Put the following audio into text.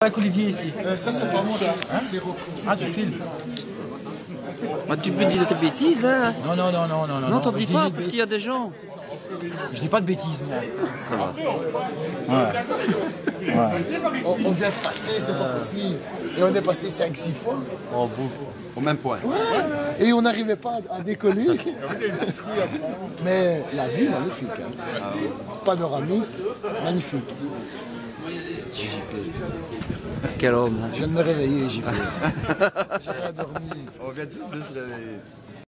Avec Olivier ici. Ça, c'est pas moi, ça. Hein? Ah, tu filmes. Bah, tu peux dire tes bêtises là. Non, non, non, non, non. Non, t'en Je dis pas parce qu'il y a des gens. Je dis pas de bêtises, moi. Ça va. Ouais. On vient de passer, c'est pas possible. Et on est passé 5-6 fois. Oh, bon. Au même point. Ouais. Et on n'arrivait pas à décoller. Mais la vue, magnifique. Hein. Panoramique, magnifique. JP. Quel homme. Hein. Je viens de me réveiller, JP. J'ai rien dormi. On vient tous de se réveiller.